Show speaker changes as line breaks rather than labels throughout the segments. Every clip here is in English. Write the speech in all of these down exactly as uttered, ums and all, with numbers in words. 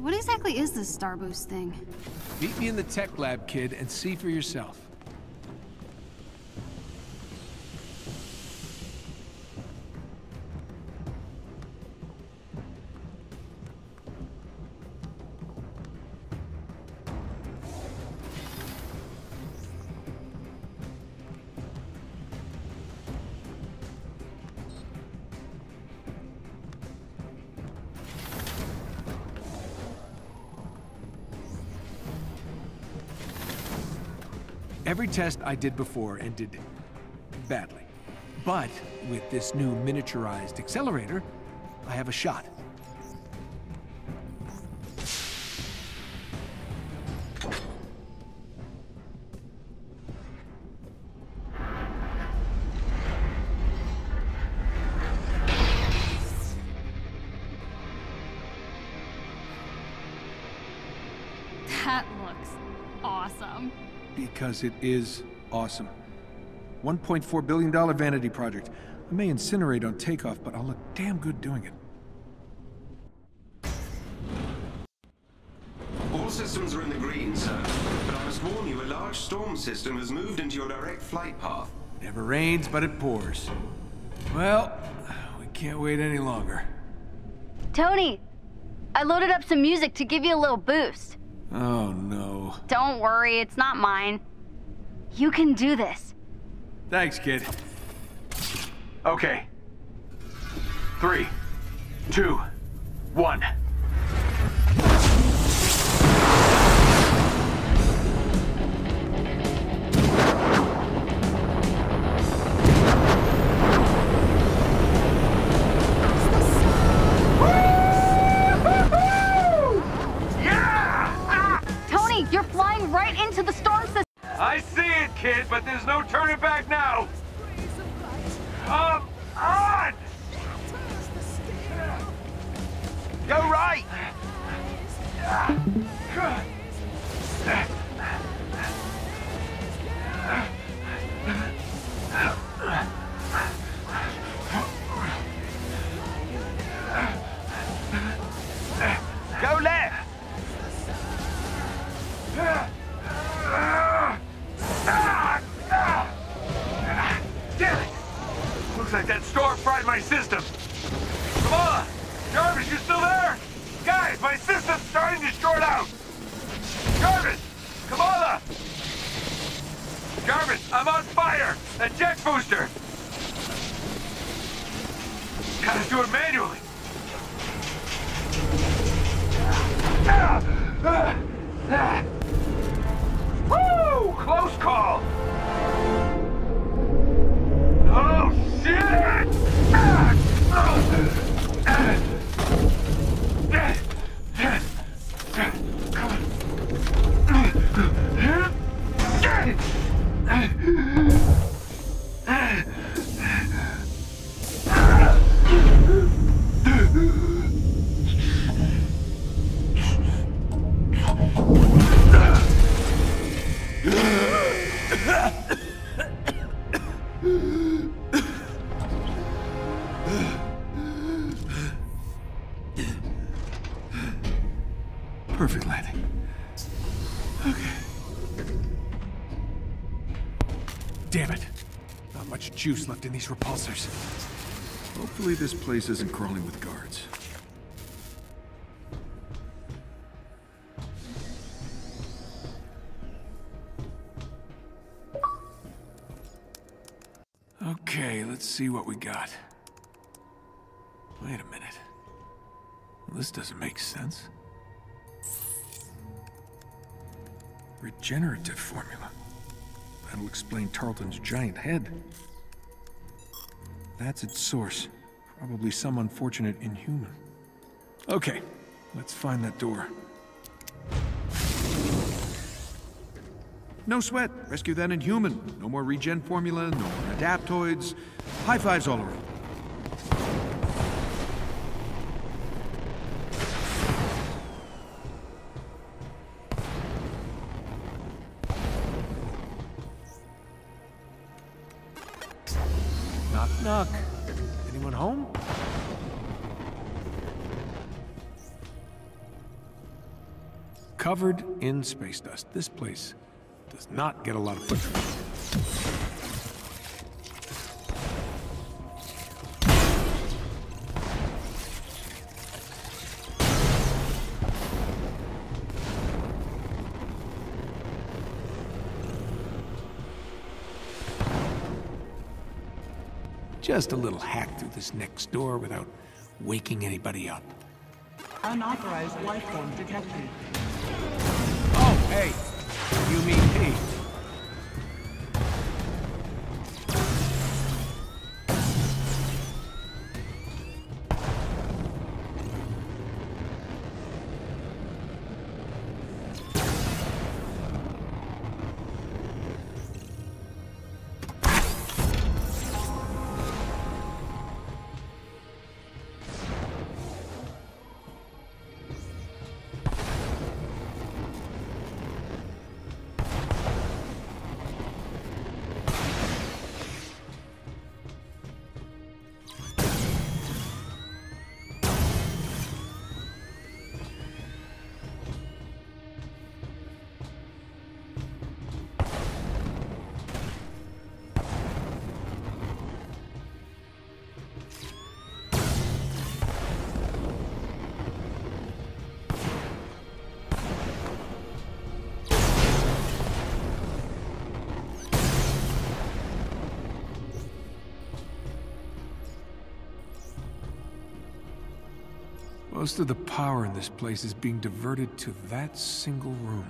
What exactly is this Star Boost thing?
Meet me in the tech lab, kid, and see for yourself. Every test I did before ended badly. But with this new miniaturized accelerator, I have a shot.
That looks awesome.
Because it is awesome. one point four billion dollar vanity project. I may incinerate on takeoff, but I'll look damn good doing it.
All systems are in the green, sir. But I must warn you, a large storm system has moved into your direct flight path.
Never rains, but it pours. Well, we can't wait any longer.
Tony, I loaded up some music to give you a little boost.
Oh, no.
Don't worry, it's not mine. You can do this.
Thanks, kid. Okay. Three, two, one.
You're flying right into the storm system.
I see it, kid, but there's no turning back now. Come on! Go right! Go left! Damn it! Looks like that storm fried my system. Kamala! Jarvis, you still there? Guys, my system's starting to short out! Jarvis! Kamala! Jarvis, I'm on fire! A jet booster! Gotta do it manually. Ah! Ah! Ah! Woo! Close call! Oh, shit! Ah! Oh. Ah! Perfect landing. Okay. Damn it. Not much juice left in these repulsors. Hopefully this place isn't crawling with guards. Okay, let's see what we got. Wait a minute. Well, this doesn't make sense. Regenerative formula. That'll explain Tarleton's giant head. That's its source. Probably some unfortunate inhuman. Okay, let's find that door. No sweat. Rescue that inhuman. No more regen formula, no more adaptoids. High fives all around. Knock, knock. Anyone home?
covered in space dust. This place does not get a lot of foot traffic. Just a little hack through this next door without waking anybody up.
Unauthorized life form detected.
Oh, hey! You mean me? Most of the power in this place is being diverted to that single room.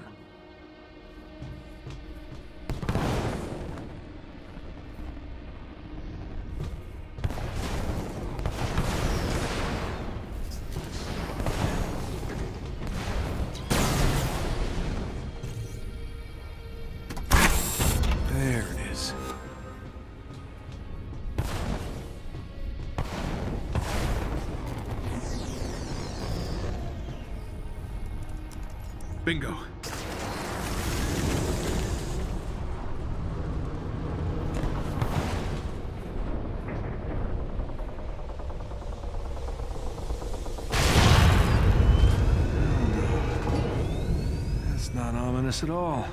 There it is. Bingo. That's not ominous at all.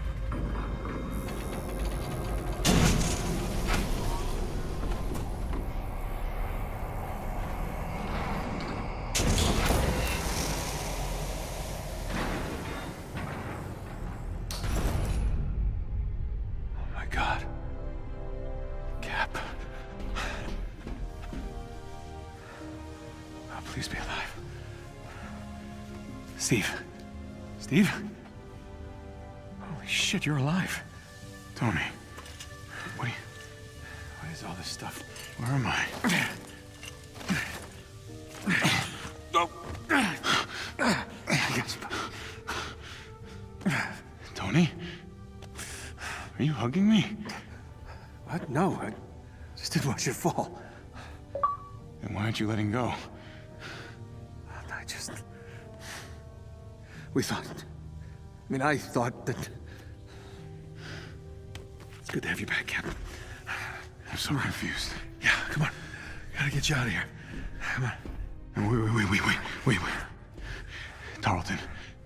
Please be alive. Steve. Steve? Holy shit, you're alive. Tony. What are you... What is all this stuff? Where am I? Tony? Are you hugging me? What? No, I just didn't want you to fall. Then why aren't you letting go? I just... We thought... I mean, I thought that... It's good to have you back, Captain. I'm so confused. Yeah, come on. Gotta get you out of here. Come on. Wait, wait, wait, wait, wait, wait, wait. Tarleton.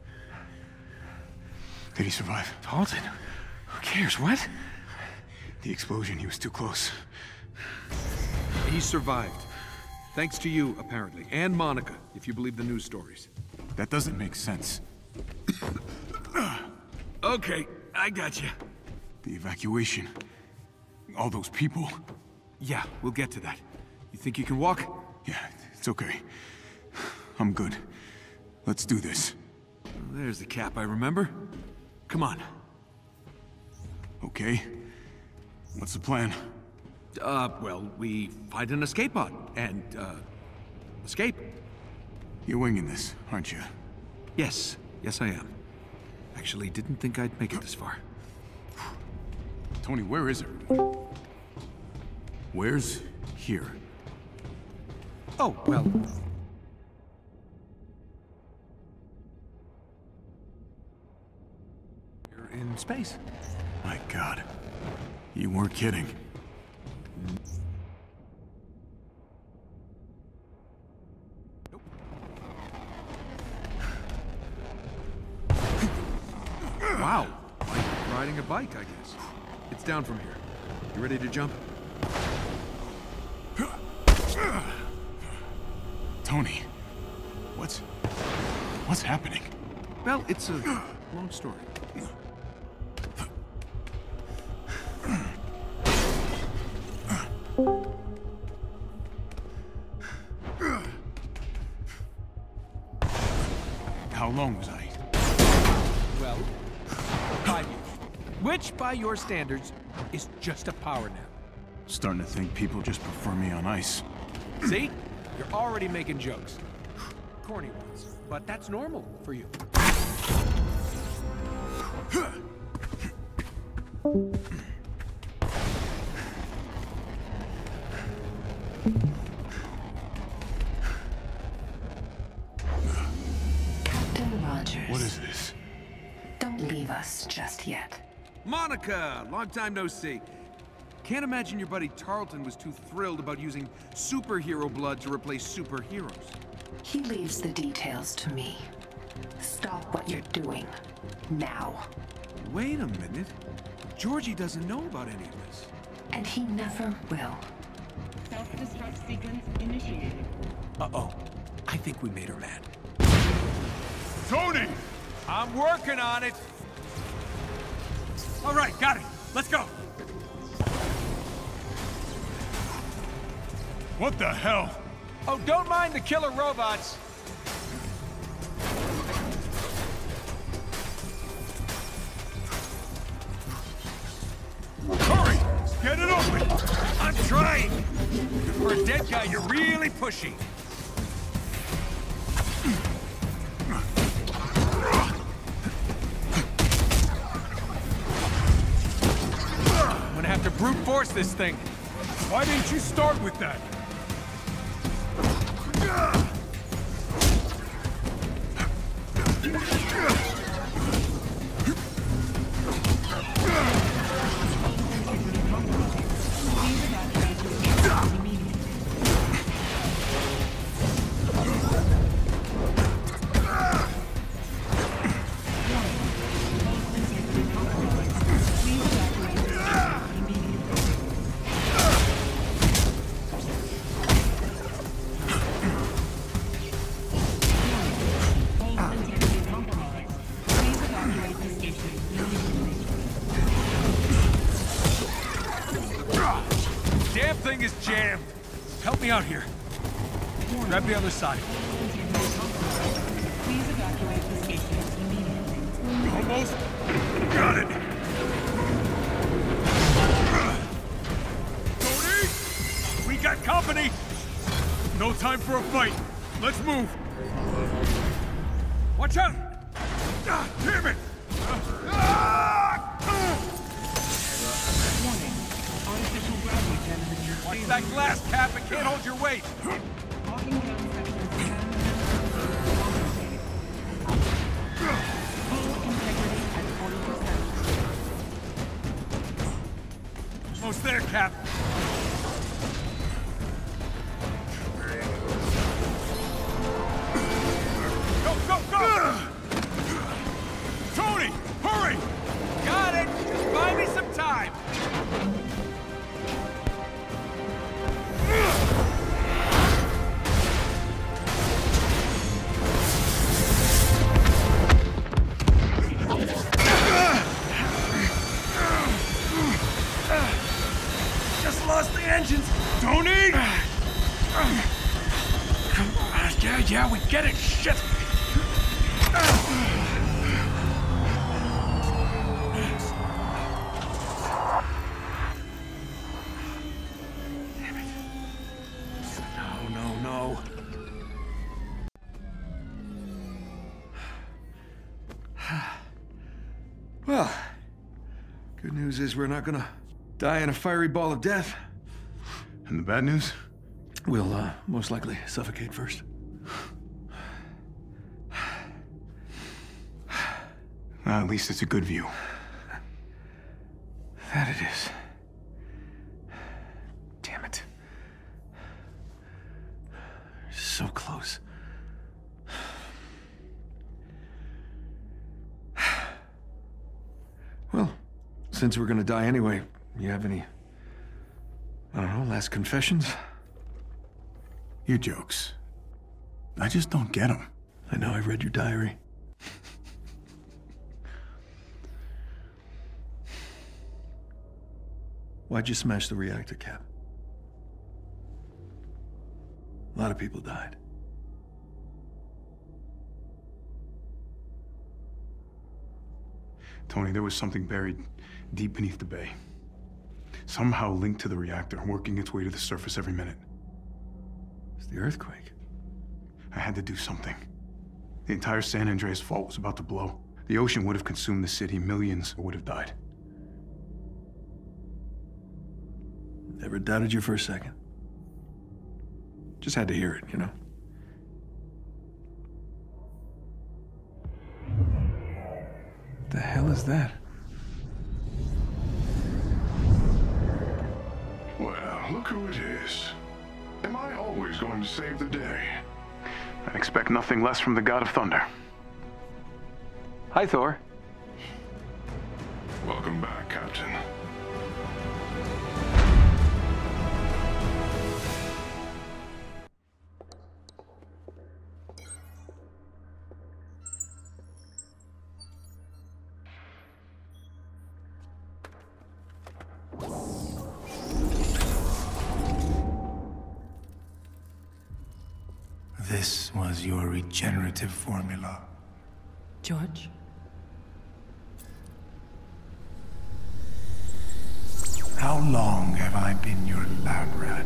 Did he survive? Tarleton? Who cares? What? The explosion, he was too close.
He survived. Thanks to you, apparently. And Monica, if you believe the news stories.
That doesn't make sense.
Okay, I got you.
The evacuation. All those people.
Yeah, we'll get to that. You think you can walk?
Yeah, it's okay. I'm good. Let's do this.
There's the cap I remember. Come on.
Okay. What's the plan?
Uh, well, we find an escape pod, and, uh, escape.
You're winging this, aren't you?
Yes. Yes, I am. Actually, didn't think I'd make it this far.
Tony, where is it? Where's here?
Oh, well... You're in space.
My God. You weren't kidding.
Wow. Like riding a bike, I guess. It's down from here. You ready to jump?
Tony, what's... what's happening?
Well, it's a long story.
How long was I?
Well, five years. Which, by your standards, is just a power nap.
Starting to think people just prefer me on ice.
See? You're already making jokes. Corny ones. But that's normal for you.
Captain Rogers.
What is this?
Don't leave us just yet.
Monica! Long time no see. Can't imagine your buddy Tarleton was too thrilled about using superhero blood to replace superheroes.
He leaves the details to me. Stop what you're doing. Now.
Wait a minute. Georgie doesn't know about any of this.
And he never will.
Self-destruct sequence initiated.
Uh-oh. I think we made her mad.
Tony!
I'm working on it! All right, got it. Let's go.
What the hell?
Oh, don't mind the killer robots.
Hurry! Get it open!
I'm trying. For a dead guy, you're really pushy. I'm gonna have to brute force this thing.
Why didn't you start with that?
Damn thing is jammed. Help me out here. Grab the other side.
Please evacuate the station immediately.
Almost got it. Tony! We got company! No time for a fight. Let's move.
Watch out!
Ah, damn it!
Warning. Artificial gravity temperature.
Watch that glass, Cap. It can't hold your weight.
Locking down sectors ten. Full integrity at forty percent.
Almost there, Cap. Go, go, go!
Tony, hurry!
Got it! Just buy me some time!
Just lost the engines. Tony! Yeah, yeah, we get it. Shit!
Well, good news is we're not gonna die in a fiery ball of death.
And the bad news?
We'll, uh, most likely suffocate first.
Well, at least it's a good view.
That it is. Damn it. So close.
since we're gonna die anyway, you have any, I don't know, last confessions?
Your jokes. I just don't get them.
I know, I read your diary. Why'd you smash the reactor, Cap? A lot of people died.
Tony, there was something buried deep beneath the bay. Somehow linked to the reactor, working its way to the surface every minute.
It's the earthquake.
I had to do something. The entire San Andreas fault was about to blow. The ocean would have consumed the city. Millions would have died.
Never doubted you for a second. Just had to hear it, you know? The hell is that?
Well, look who it is. Am I always going to save the day?
I expect nothing less from the God of Thunder. Hi, Thor.
Welcome back, Captain.
This was your regenerative formula.
George?
How long have I been your lab rat?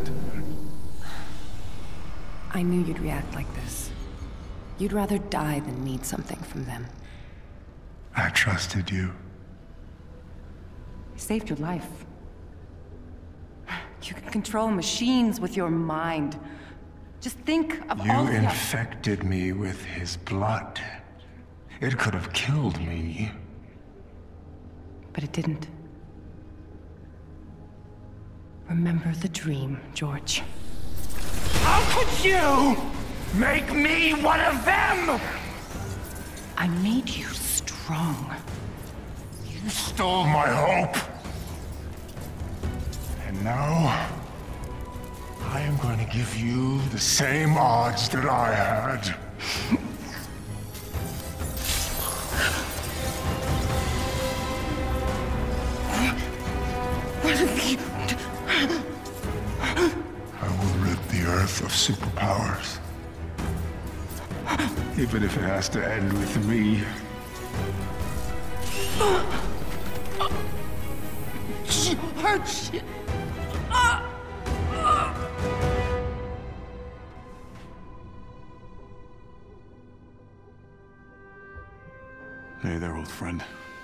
I knew you'd react like this. You'd rather die than need something from them.
I trusted you.
I saved your life. You can control machines with your mind. Just think of
You
all the...
infected me with his blood. It could have killed me.
But it didn't. Remember the dream, George.
How could you make me one of them?
I made you strong.
You stole my hope. And now, I am going to give you the same odds that I had. I will rid the Earth of superpowers. Even if it has to end with me.
George!
Hey there, old friend.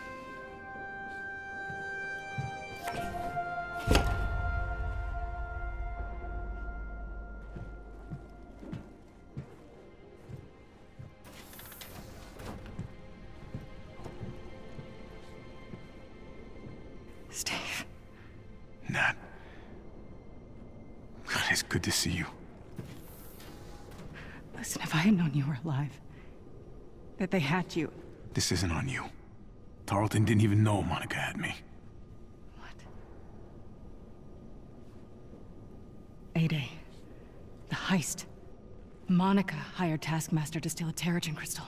Steve.
Nat. God, it's good to see you.
Listen, if I had known you were alive, that they had you.
This isn't on you. Tarleton didn't even know Monica had me.
What? A-Day. The heist. Monica hired Taskmaster to steal a Terrigen crystal.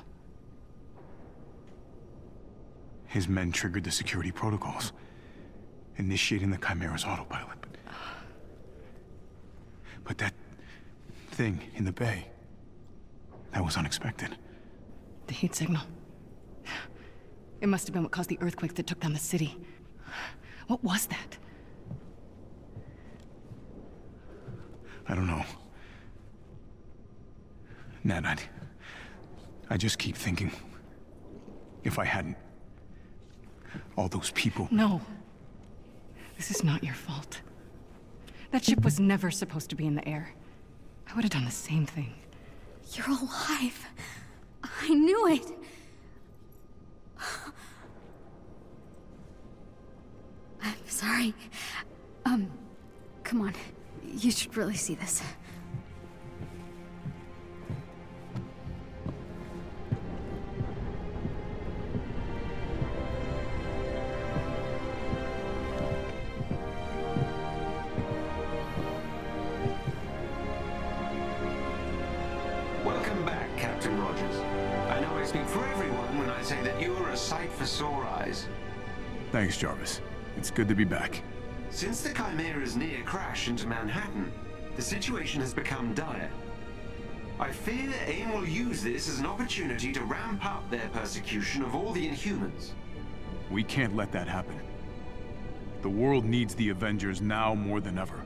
His men triggered the security protocols, initiating the Chimera's autopilot. But, but that thing in the bay, that was unexpected.
The heat signal. It must have been what caused the earthquake that took down the city. What was that?
I don't know. Nat, I... I just keep thinking, if I hadn't... all those people...
No. This is not your fault. That ship was never supposed to be in the air. I would have done the same thing.
You're alive. I knew it. I'm sorry. Um, come on. You should really see this.
for everyone when I say that you are a sight for sore eyes.
Thanks, Jarvis. It's good to be back.
Since the Chimera's near crash into Manhattan, the situation has become dire. I fear AIM will use this as an opportunity to ramp up their persecution of all the Inhumans.
We can't let that happen. The world needs the Avengers now more than ever.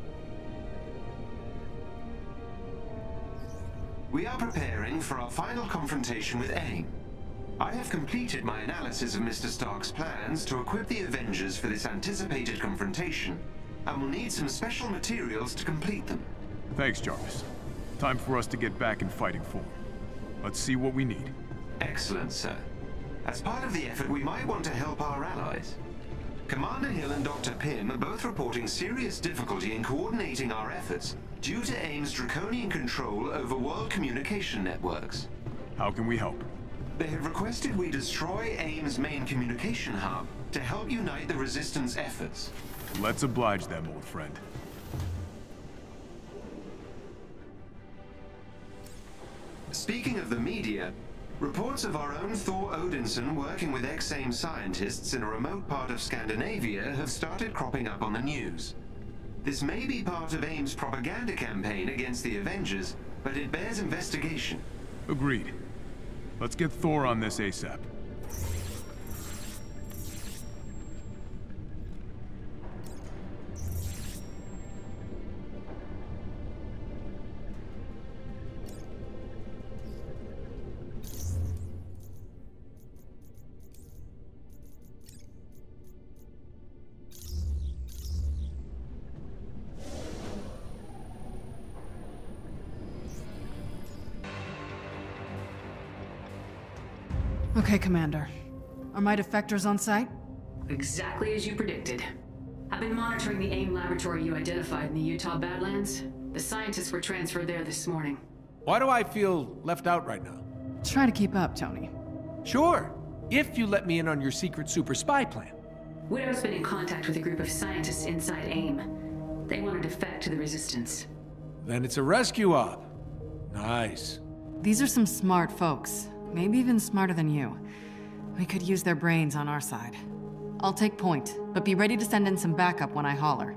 We are preparing for our final confrontation with AIM. I have completed my analysis of Mister Stark's plans to equip the Avengers for this anticipated confrontation, and will need some special materials to complete them.
Thanks, Jarvis. Time for us to get back in fighting form. Let's see what we need.
Excellent, sir. As part of the effort, we might want to help our allies. Commander Hill and Doctor Pym are both reporting serious difficulty in coordinating our efforts due to AIM's draconian control over world communication networks.
How can we help?
They have requested we destroy AIM's main communication hub to help unite the Resistance efforts.
Let's oblige them, old friend.
Speaking of the media, reports of our own Thor Odinson working with ex-AIM scientists in a remote part of Scandinavia have started cropping up on the news. This may be part of AIM's propaganda campaign against the Avengers, but it bears investigation.
Agreed. Let's get Thor on this ASAP.
Okay, Commander. Are my defectors on site?
Exactly as you predicted. I've been monitoring the AIM laboratory you identified in the Utah Badlands. The scientists were transferred there this morning.
Why do I feel left out right now?
Try to keep up, Tony.
Sure, if you let me in on your secret super spy plan.
Widow's been in contact with a group of scientists inside AIM. They want to defect to the Resistance.
Then it's a rescue op. Nice.
These are some smart folks. Maybe even smarter than you. We could use their brains on our side. I'll take point, but be ready to send in some backup when I holler.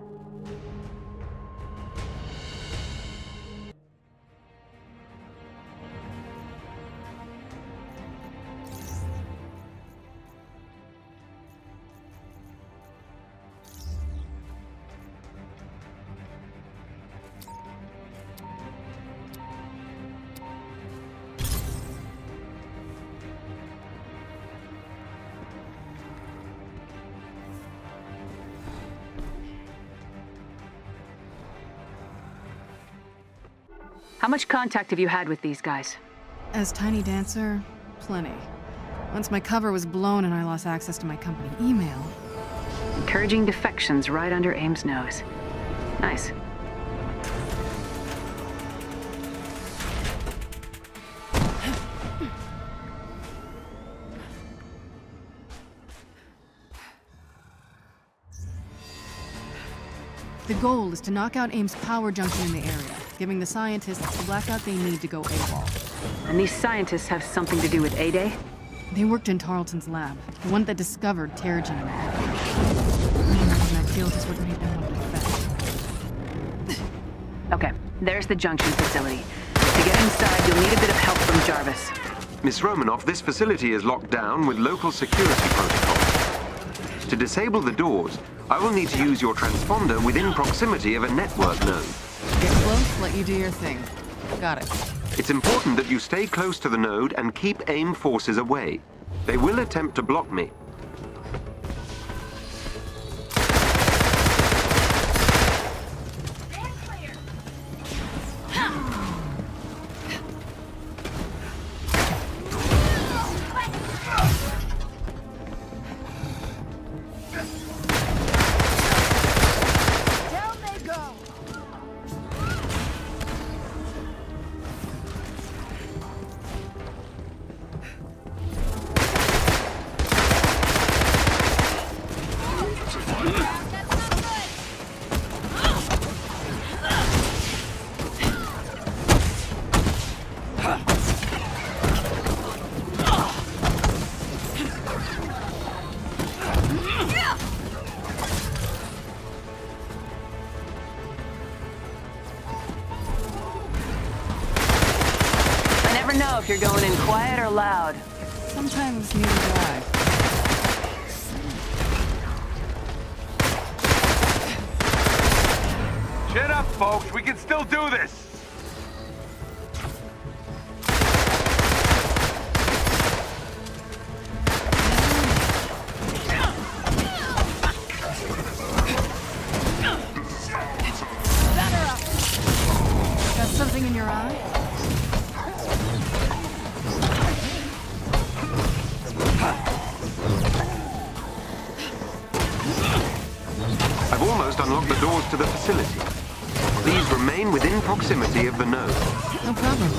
How much contact have you had with these guys?
As Tiny Dancer, plenty. Once my cover was blown and I lost access to my company email.
Encouraging defections right under AIM's nose. Nice.
The goal is to knock out AIM's power junction in the area, giving the scientists the blackout they need to go AWOL.
And these scientists have something to do with A-Day?
They worked in Tarleton's lab, the one that discovered Terrigen in the air. And that guilt is what made them want to defect.
Okay, there's the junction facility. To get inside, you'll need a bit of help from Jarvis.
Miss Romanoff, this facility is locked down with local security protocols. To disable the doors, I will need to use your transponder within proximity of a network node.
Get close, let you do your thing. Got it.
It's important that you stay close to the node and keep AIM forces away. They will attempt to block me.
quiet or loud?
Sometimes neither do I.
Chin up, folks. We can still do this.
Got something in your eye?
I've almost unlocked the doors to the facility. Please remain within proximity of the node.
No problem.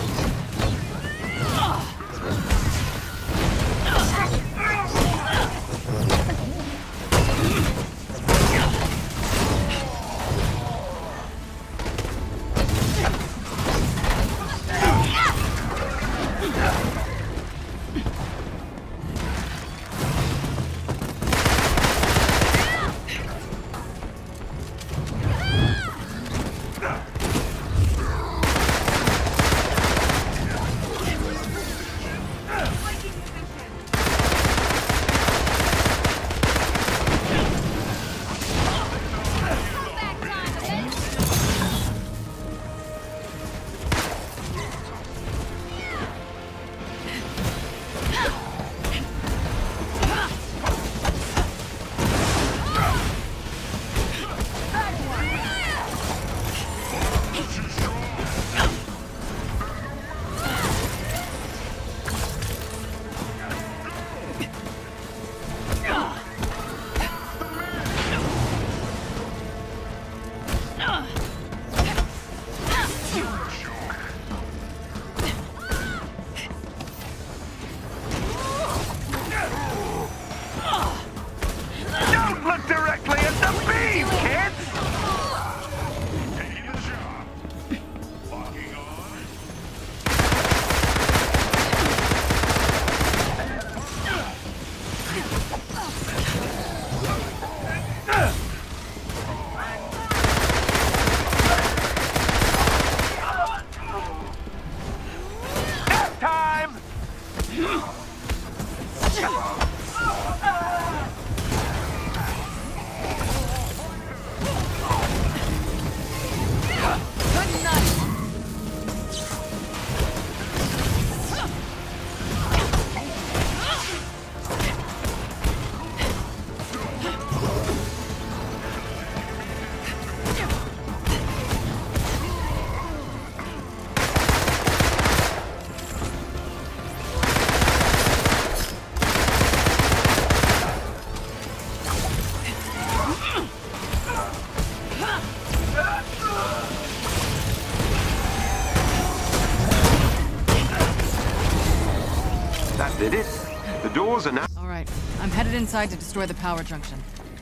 Did it? The doors are now...
All right, I'm headed inside to destroy the power junction.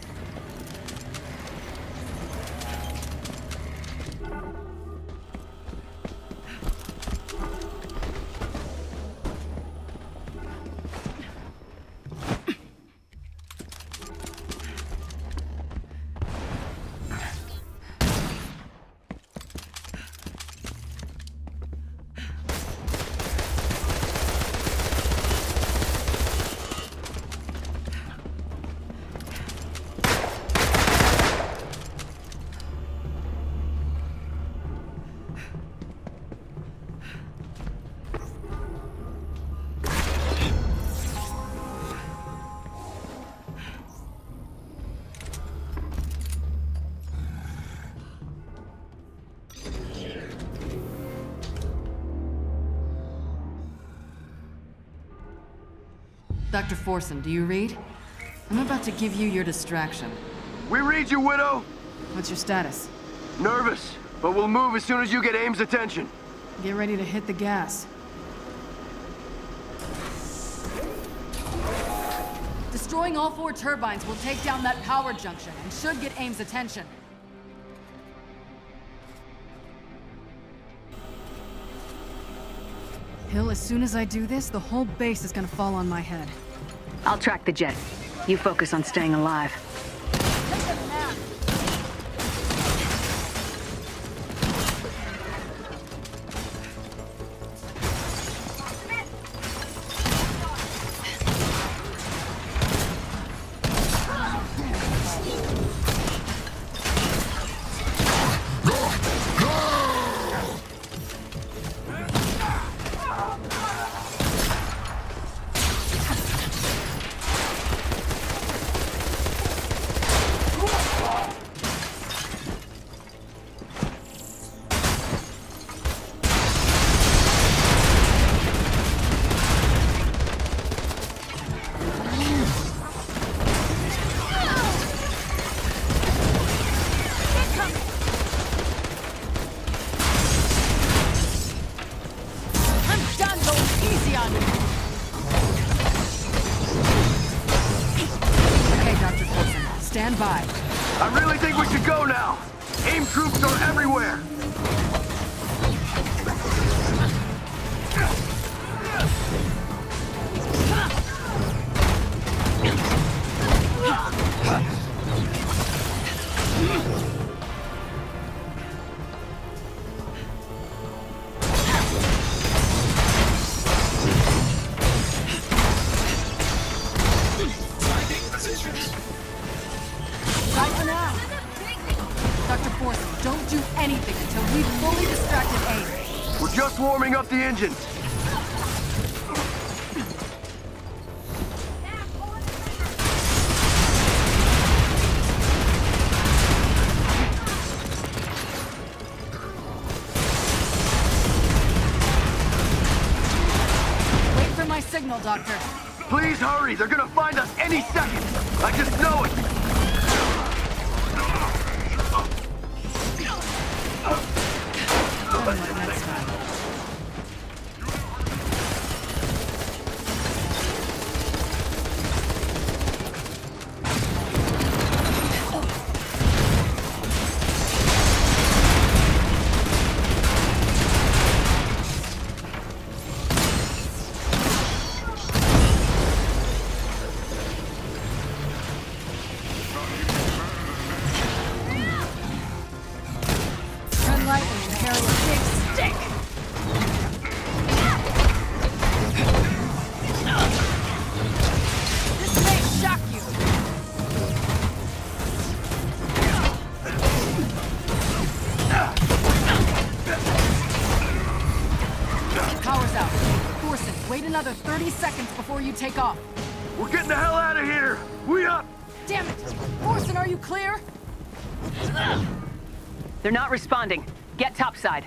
Doctor Forson, do you read? I'm about to give you your distraction.
We read you, Widow!
What's your status?
Nervous, but we'll move as soon as you get Aim's attention.
Get ready to hit the gas. Destroying all four turbines will take down that power junction and should get Aim's attention. Hill, as soon as I do this, the whole base is gonna fall on my head.
I'll track the jet. You focus on staying alive.
Stand by.
I really think we should go now. AIM troops are everywhere.
Right for now. Doctor Forson, don't do anything until we've fully distracted AIM.
We're just warming up the engines.
Wait for my signal, Doctor.
Please hurry, they're gonna find us any second. I just know it.
Next time. Turn right and carry a big stick. This may shock you. Power's out. Forson, wait another thirty seconds before you take off.
We're getting the hell out of here. We up.
Damn it! Forson, are you clear?
They're not responding. Get topside.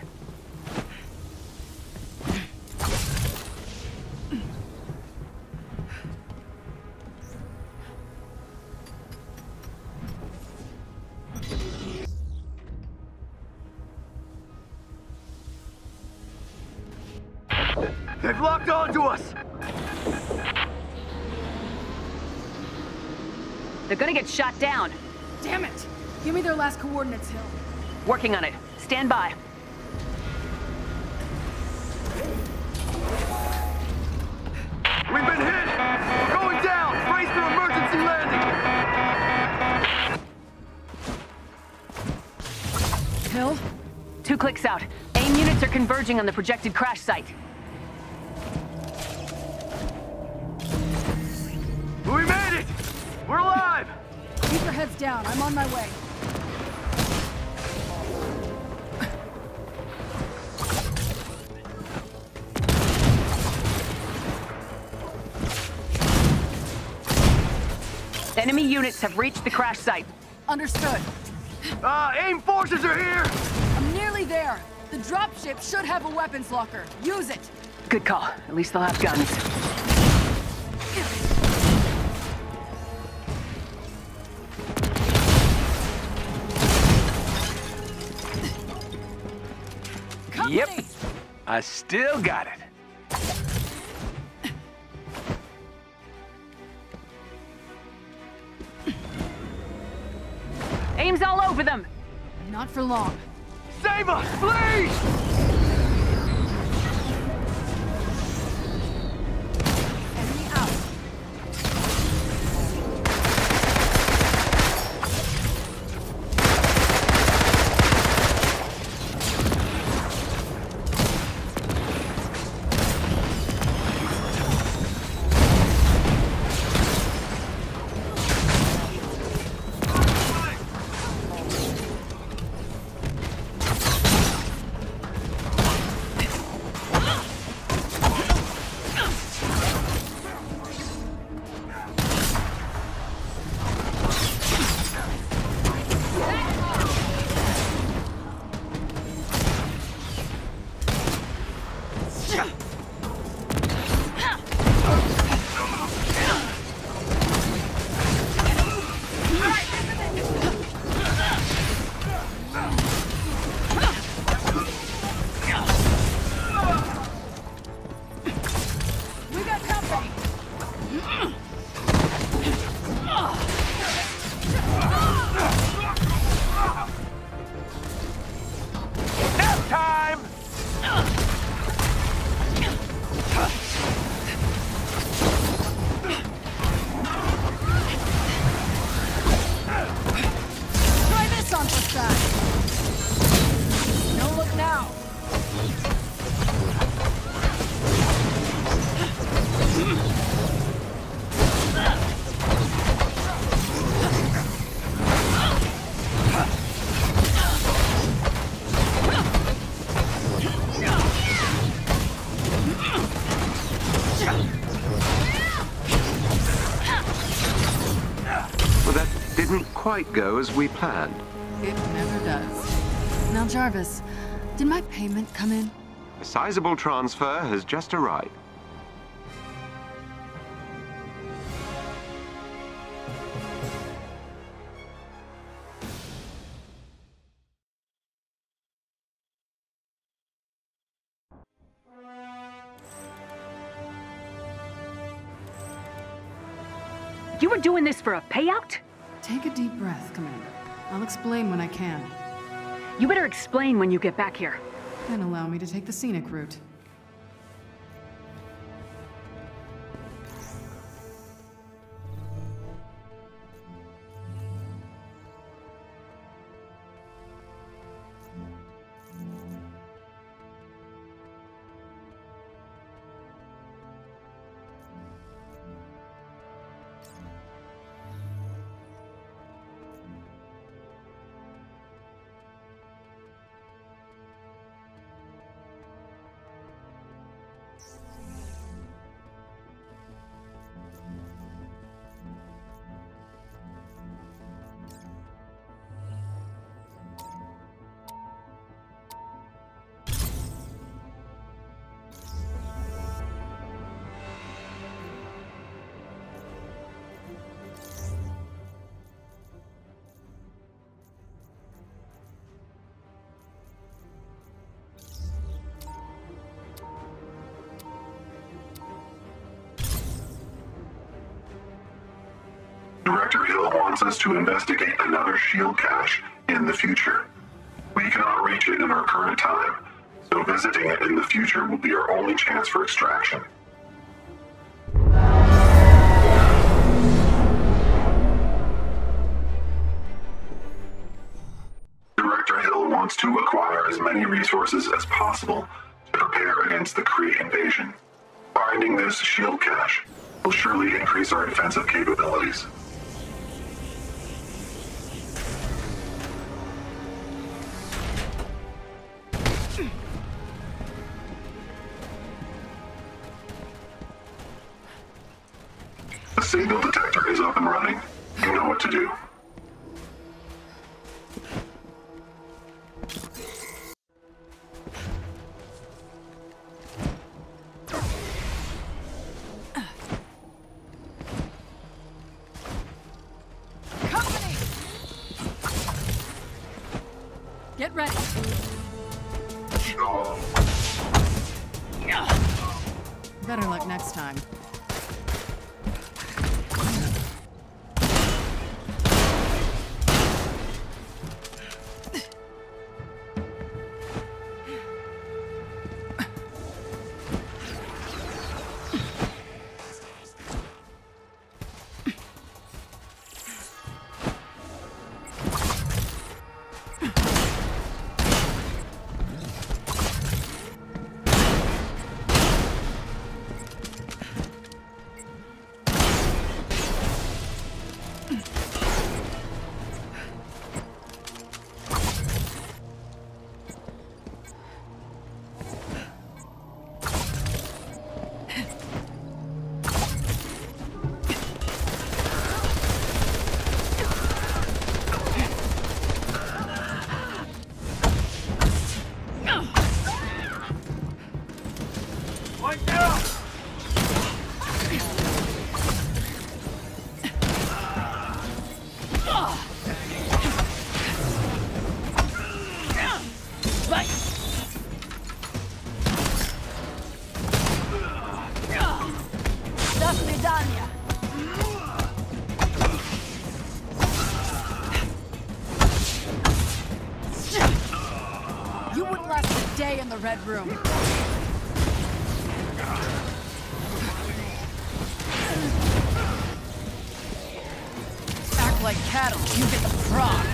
They've locked onto us.
They're gonna get shot down.
Damn it! Give me their last coordinates, Hill.
Working on it. Stand by.
We've been hit. We're going down. Brace for emergency landing.
Hill?
Two clicks out. AIM units are converging on the projected crash site.
We made it. We're alive.
Keep your heads down. I'm on my way.
Enemy units have reached the crash site.
Understood.
Uh, AIM forces are here!
I'm nearly there. The dropship should have a weapons locker. Use it!
Good call. At least they'll have guns.
Company.
Yep. I still got it.
AIM's all over them!
Not for long.
Save us, please!
Enemy out.
didn't quite go as we planned.
It never does. Now, Jarvis, did my payment come in?
A sizable transfer has just arrived.
You were doing this for a payout?
Take a deep breath, Commander. I'll explain when I can.
You better explain when you get back here.
Then allow me to take the scenic route.
Director Hill wants us to investigate another shield cache in the future. We cannot reach it in our current time, so visiting it in the future will be our only chance for extraction. Director Hill wants to acquire as many resources as possible to prepare against the Kree invasion. Finding this shield cache will surely increase our defensive capabilities. The signal detector is up and running. You know what to do.
Company! Get ready. Better luck next time. You wouldn't last a day in the Red Room. Act like cattle, you get the prod.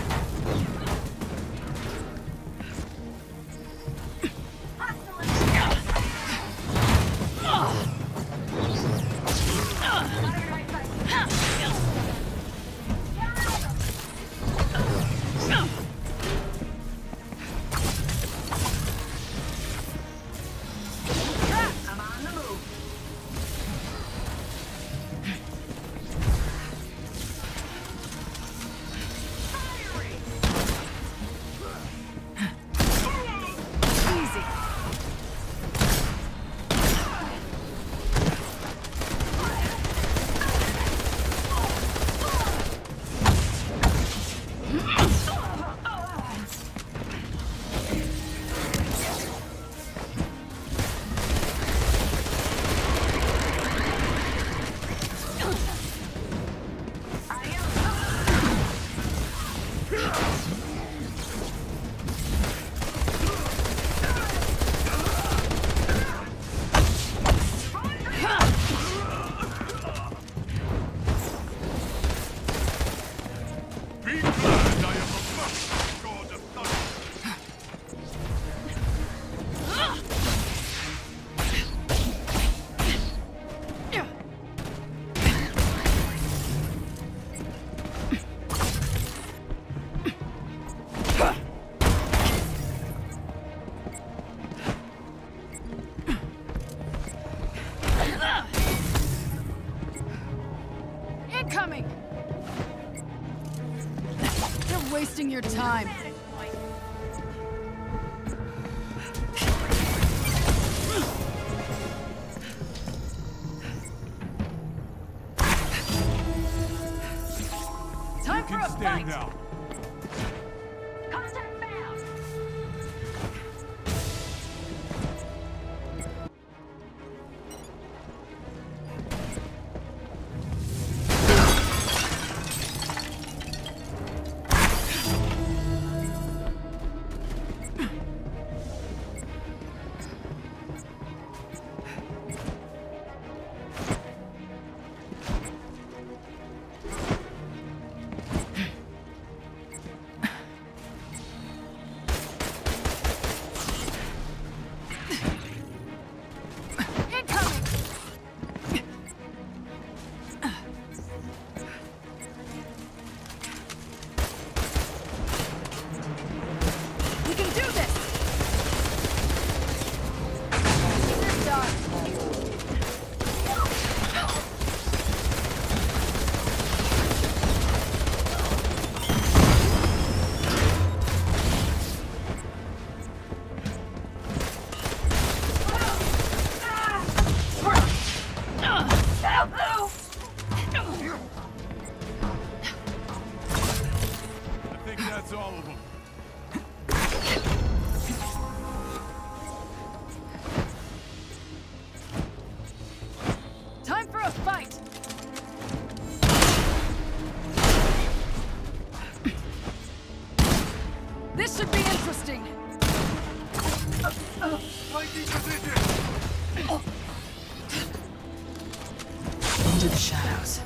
Incoming! You're wasting your time. Time for a fight!
Now.
Contact found!
This should be interesting.
Into the shadows.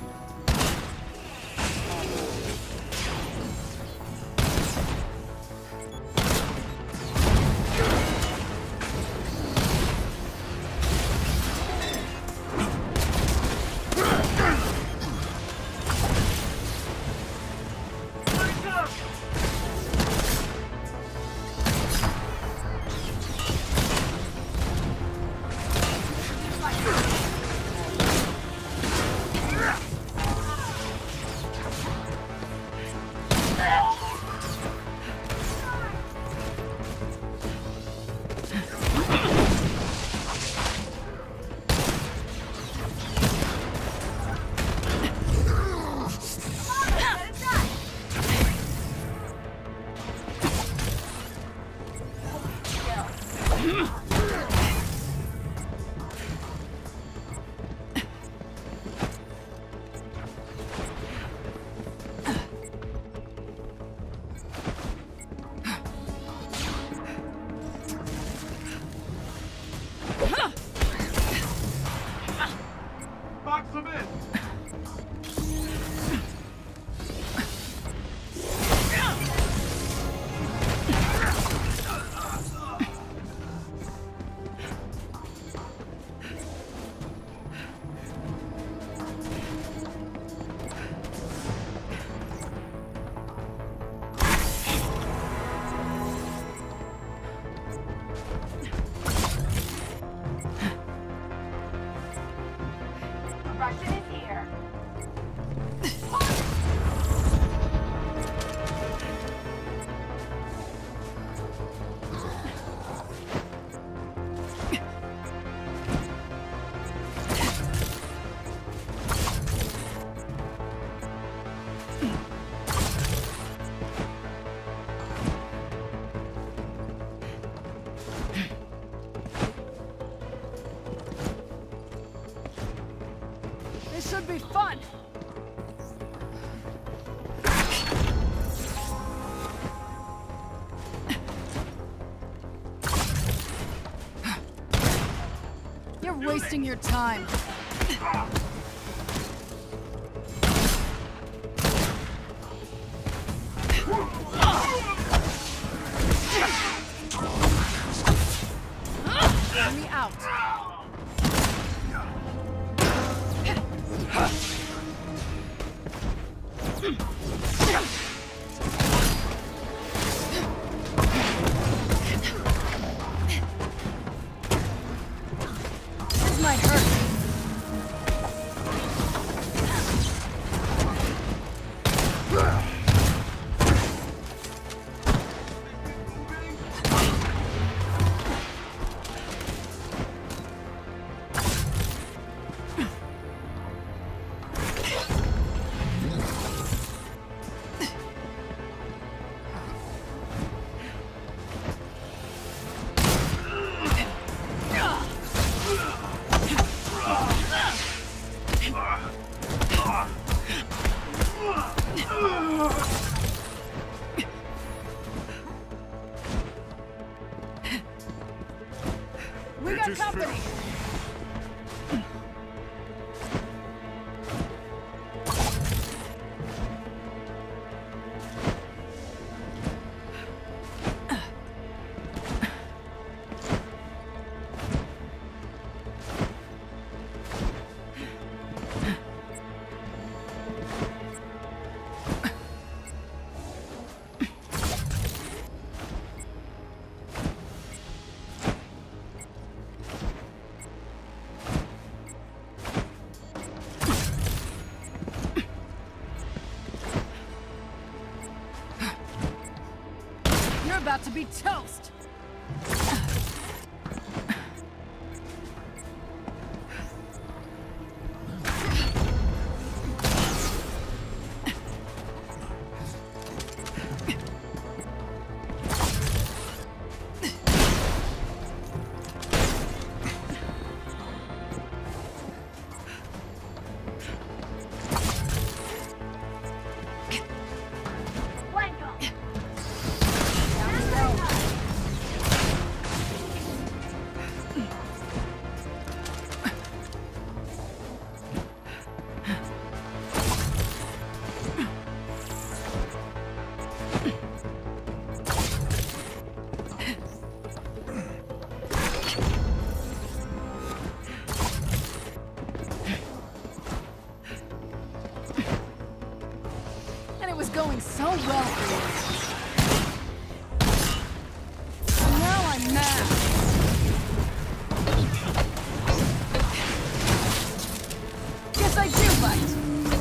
This should be fun. You're wasting your time. Let me out. This might hurt. about to be toast! Going so well for you. Now I'm mad. Guess I do bite.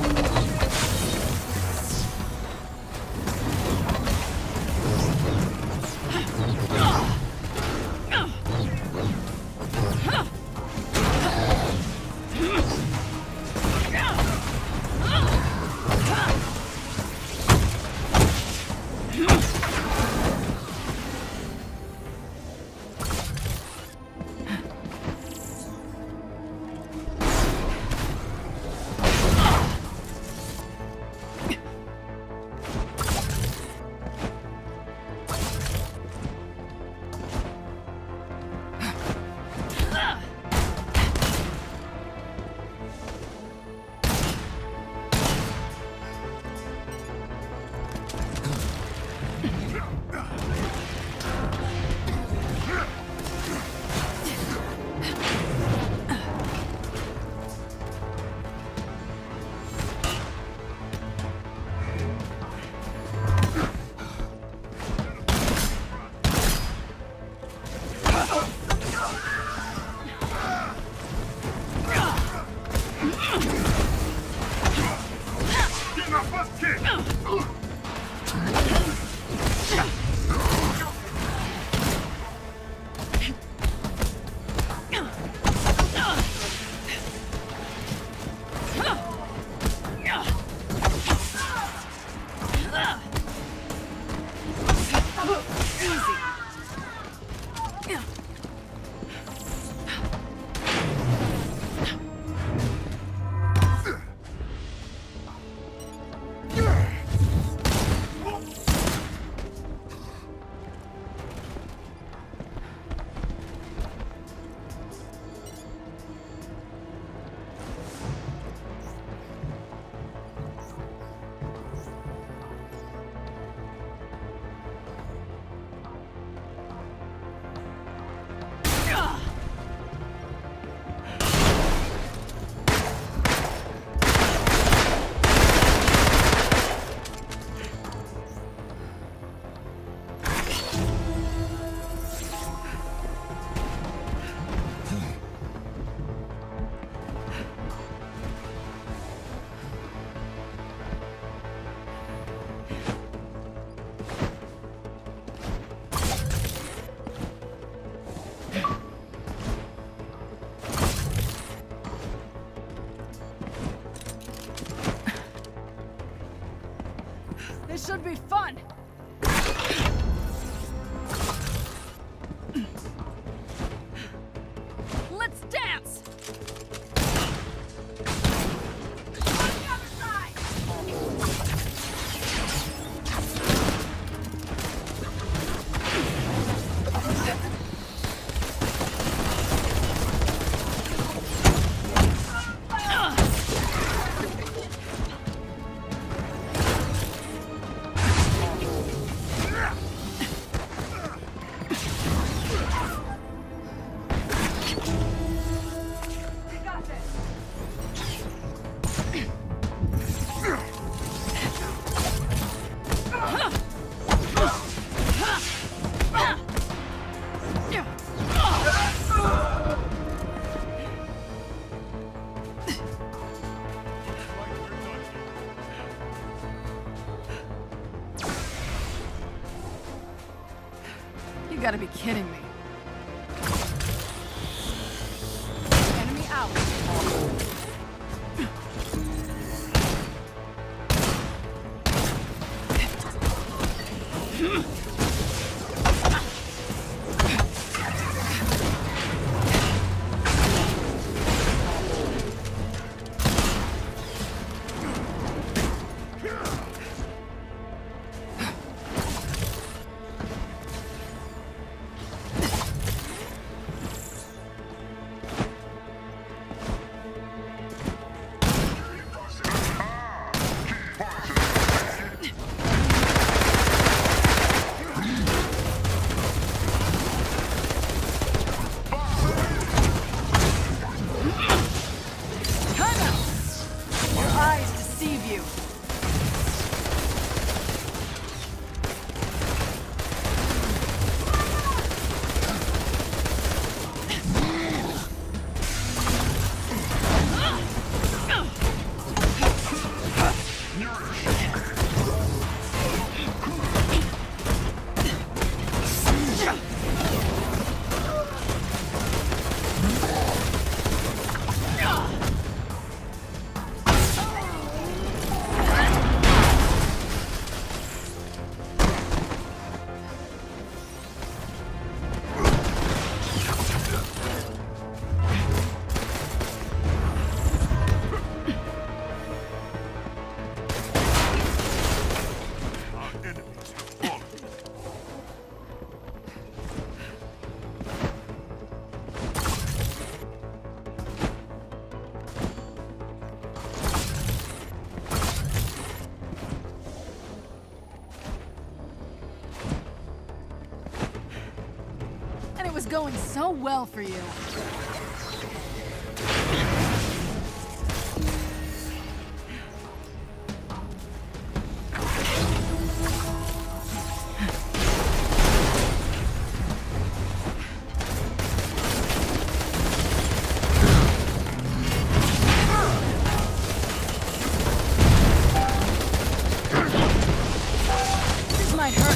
This should be fun! Let's dance! On the other side! gotta be kidding me. Enemy out. It was going so well for you. This might hurt.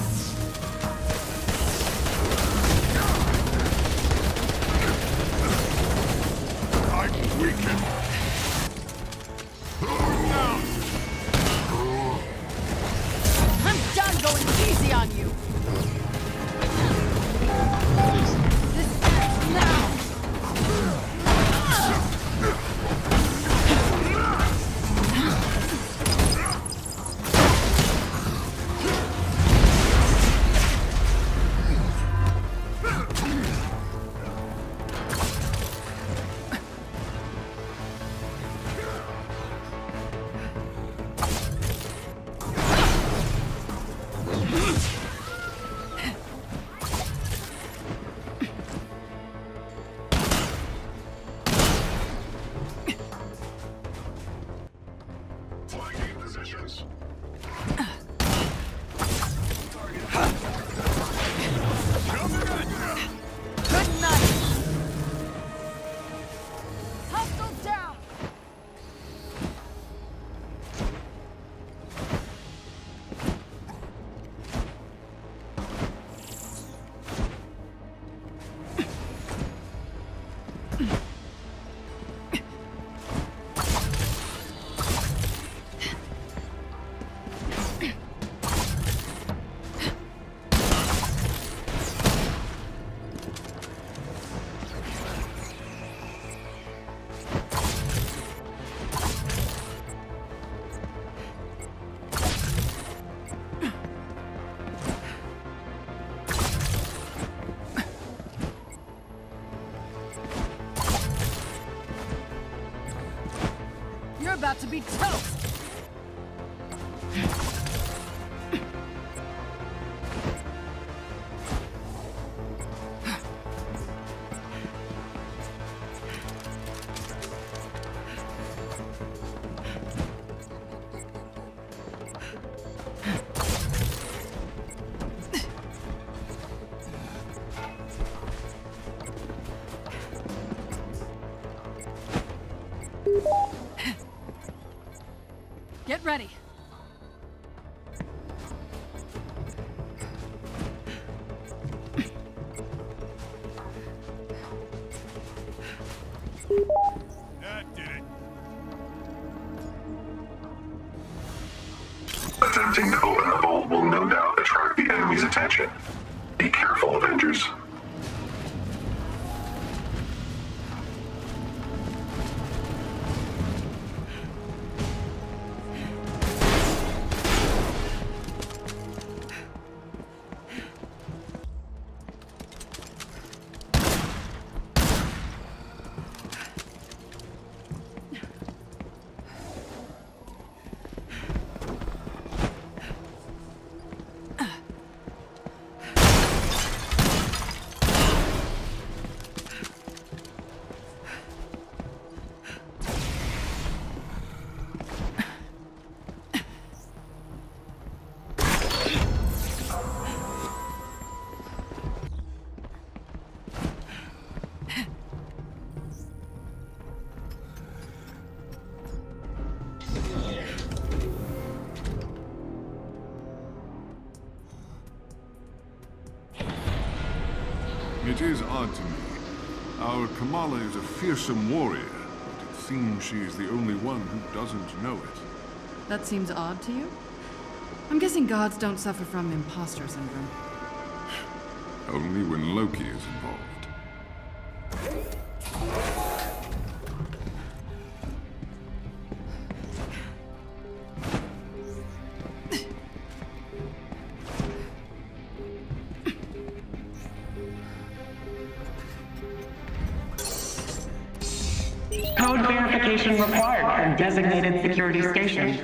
About to be toast! Get ready.
Attempting to open the vault will no doubt attract the enemy's attention. Be careful, Avengers.
It is odd to me. Our Kamala is a fearsome warrior, but it seems she is the only one who doesn't know it.
That seems odd to you? I'm guessing gods don't suffer from imposter syndrome.
Only when Loki is involved.
Code verification required from designated security station.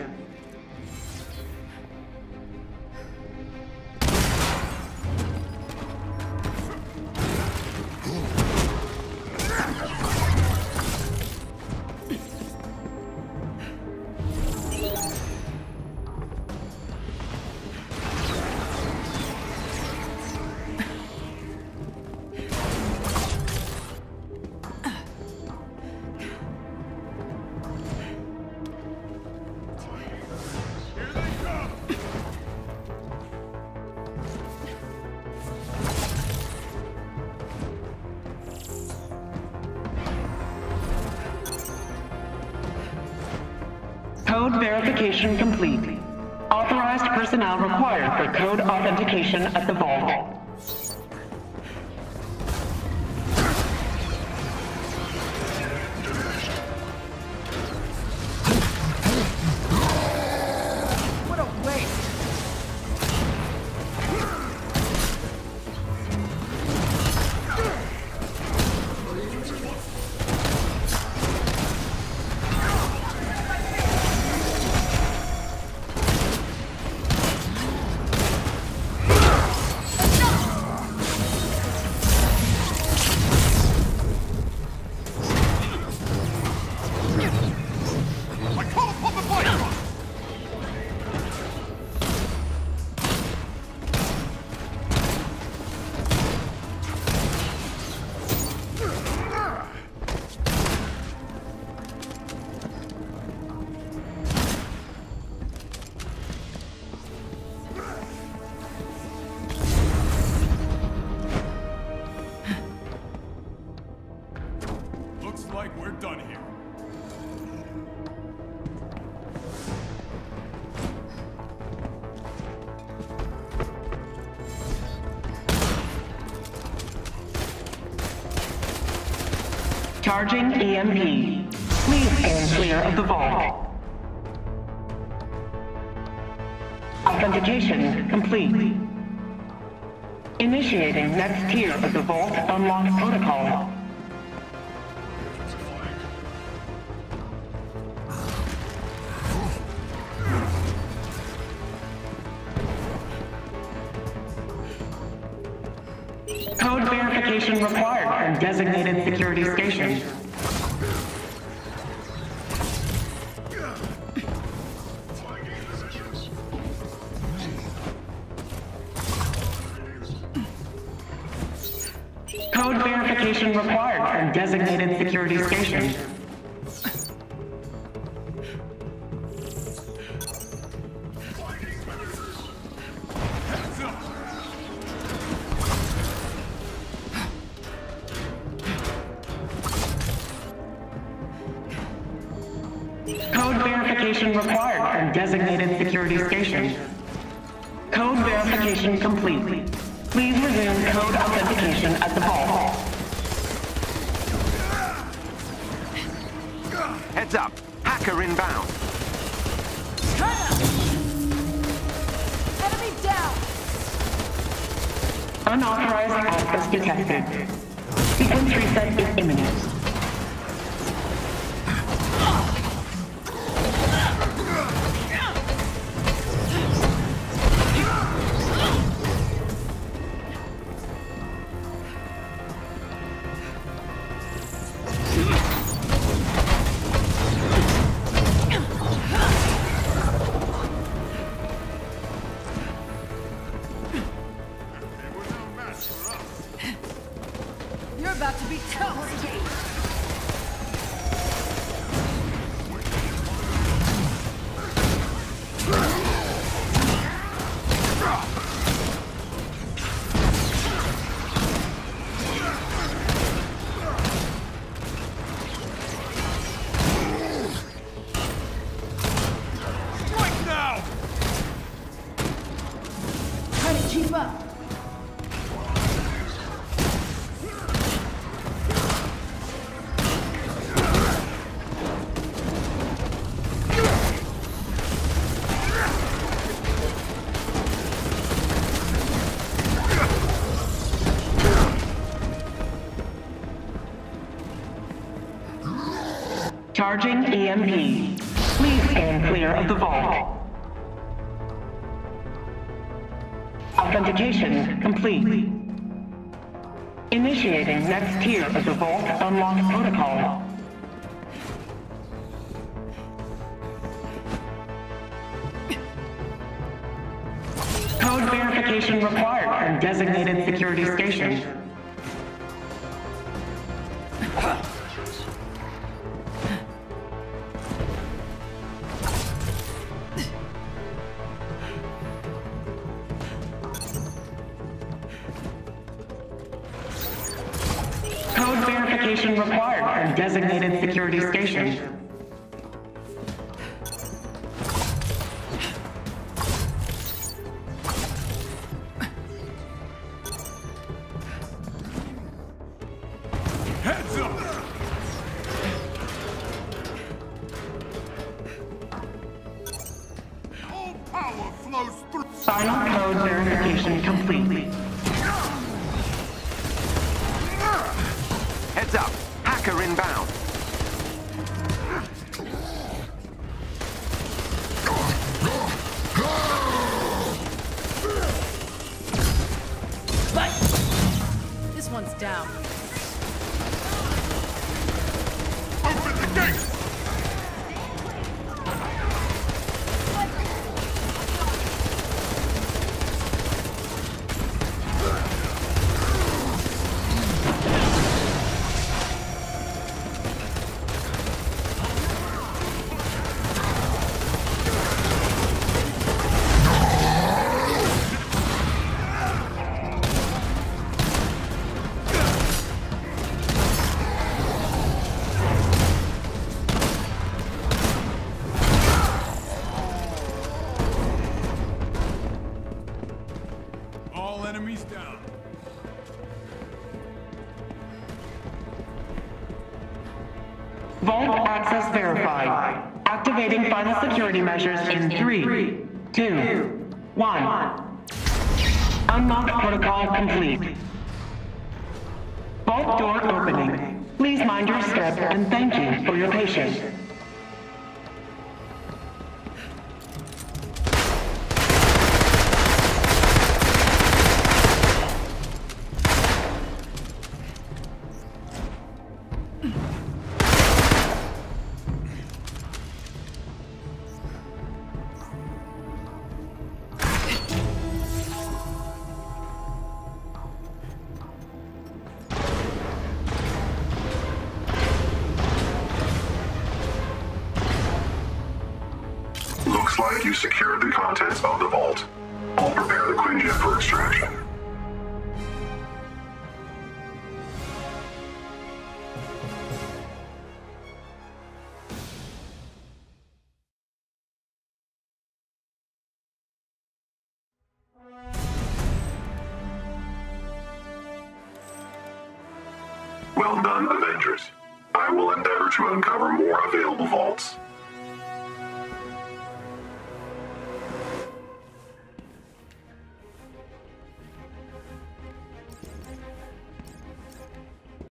Code verification complete. Authorized personnel required for code authentication at the vault.
What a waste!
Like we're done here.
Charging E M P. Please stand clear of the vault. Authentication complete. Initiating next tier of the vault unlock protocol. Code verification required from designated security station. Code verification required from designated security station. Code verification required from from designated security station. Code verification complete. Please resume code authentication at the vault.
Heads up. Hacker inbound.
Enemy down!
Unauthorized access detected. Sequence reset is imminent.
You're about to be toast!
Strike now!
Try to keep up!
Charging E M P. Please stand clear of the vault. Authentication complete. Initiating next tier of the vault unlock protocol. Code verification required from designated security station. Code verification required from designated security station.
Heads up! All power flows through.
Final code verification complete.
Heads up. Hacker inbound.
This one's down.
Open the gate! All enemies down.
Vault access verified. Activating final security measures in three, two, one. Unlock protocol complete. Vault door opening. Please mind your step and thank you for your patience.
Looks like you secured the contents of the vault. I'll prepare the Quinjet for extraction. Well done, Avengers. I will endeavor to uncover more available vaults